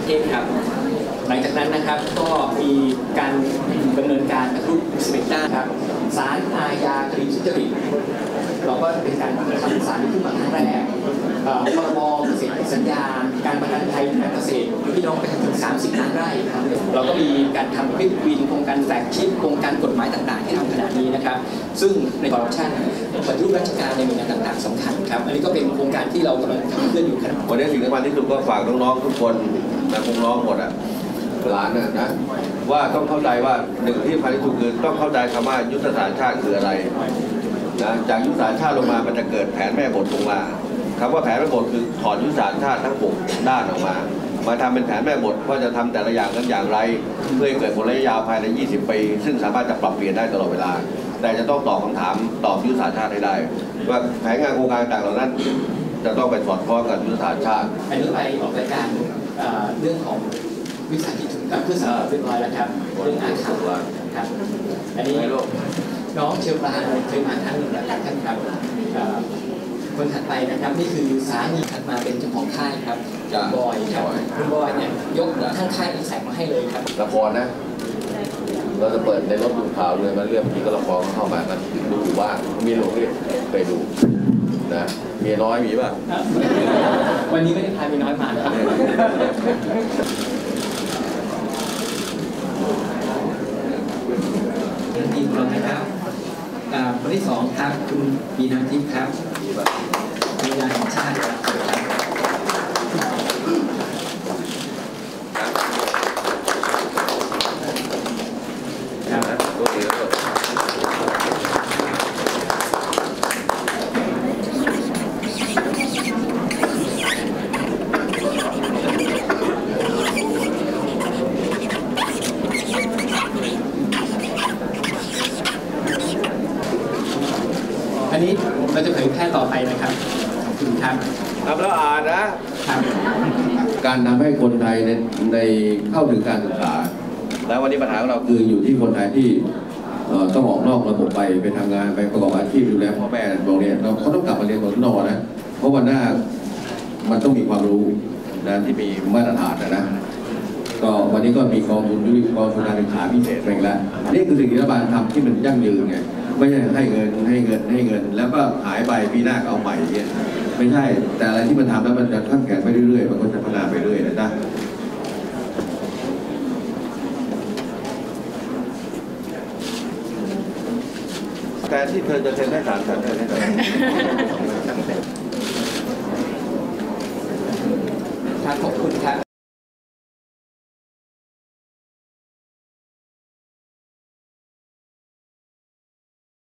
เทศครับหลังจากนั้นนะครับก็มีการดำเนินการกระตุ้นสเปกตราครับศาลอาญาคดีทุจริตเราก็เป็นการทำศาลขึ้นมาครั้งแรกพรบเกษตรสัญญาการประกันภัยทางเกษตรพี่น้องไปถึง30 ล้านไร่ครับเราก็มีการทำควิกวินโครงการแฟลกชิพโครงการกฎหมายต่างๆที่ทำขณะนี้นะครับซึ่งในคอร์รัปชันปฏิรูปราชการในหน่วยงานต่างๆสำคัญครับอันนี้ก็เป็นโครงการที่เรากำลังทำเพื่ออยู่ครับวันนี้สิ่งสำคัญที่สุดก็ฝากน้องๆทุกคนและน้องๆหมดหลานนะว่าต้องเข้าใจว่าหนึ่งที่สำคัญที่สุดคือต้องเข้าใจคำว่ายุทธศาสตร์ชาติคืออะไรนะจากยุทธศาสตร์ชาติลงมามันจะเกิดแผนแม่บทลงมาคำว่าแผนแม่บทคือถอดยุทธศาสตร์ชาติทั้ง6 ด้านออกมาทำเป็นแผนแม่บทว่าจะทำแต่ละอย่างนั้นอย่างไรเพื่อให้เกิดผลระยะยาวภายใน20 ปีซึ่งสามารถจะปรับเปลี่ยนได้ตลอดเวลาแต่จะต้องตอบคำถามตอบยุทธศาสตร์ชาติให้ได้ว่าแผนงานโครงการต่างเหล่านั้นจะต้องไปสอดคล้องกับยุทธศาสตร์ชาติอันนี้ไปออกรายการเรื่องของวิสาหกิจกับเพื่อสำหรับเรียบร้อยแล้วครับเรื่องอ่านข่าวครับอันนี้น้องเชลปราเคยมาท่านหนึ่งแล้วท่านครับคนถัดไปนะครับนี่คือสามีถัดมาเป็นเจ้าของค่ายครับบอยครับคุณบอยเนี่ยยกทั้งค่ายอีแสกมาให้เลยครับละครนะเราจะเปิดในรถดูข่าวเลยมาเรื่องที่ก็ละครเข้ามากันดูว่ามีหลวงเรียกไปดูนะมีน้อยมีป่ะวันนี้ไม่ได้พามีน้อยมาครับทีมเรานะครับคนที่2ครับคุณปีน้ำทิพย์ครับมีงานของชาติครับอันนี้เราจะเผยแพร่ต่อไปนะครับขอบคุณครับครับแล้วอ่านนะครับการทำให้คนไทยในเข้าถึงการศึกษาแล้ววันนี้ปัญหาของเราคืออยู่ที่คนไทยที่ต้องออกนอกระบบไปทำงานไปประกอบอาชีพดูแลพ่อแม่ตรงนี้เขาต้องกลับมาเรียนนอกนะเพราะวันหน้ามันต้องมีความรู้นะที่มีมาตรฐานนะก็วันนี้ก็มีกองทุนกองทุนการศึกษาพิเศษไปแล้วนี่คือสิ่งที่รัฐบาลทำที่มันยั่งยืนไงไม่ใช่ให้เงินแล้วก็หายไปปีหน้าก็เอาใหม่เนี่ยไม่ใช่แต่อะไรที่มันทำแล้วมันจะขั้นแข็งไปเรื่อยๆมันก็จะพัฒนาไปเรื่อยนะจ๊ะแทนที่เธอจะเซ็นให้ศาลฉันเซ็นให้เธอ